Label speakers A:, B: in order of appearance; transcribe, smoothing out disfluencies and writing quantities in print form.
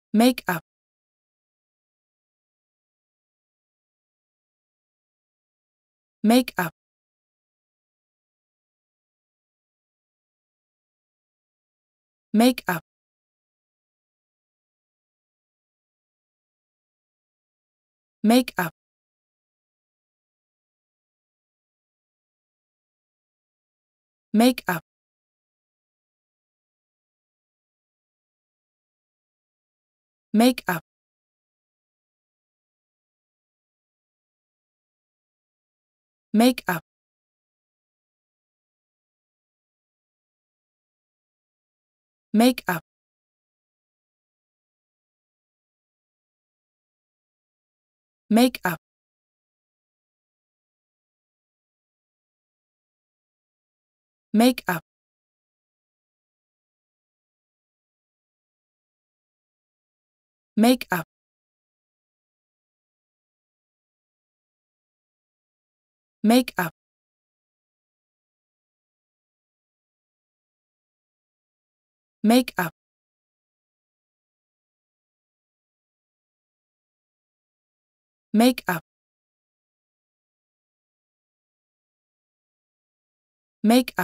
A: Make up. Make up. Make up. Make up. Make up. Make up. Make up. Make up. Make up. Make up. Make up. Make up. Make up. Make up. Make up.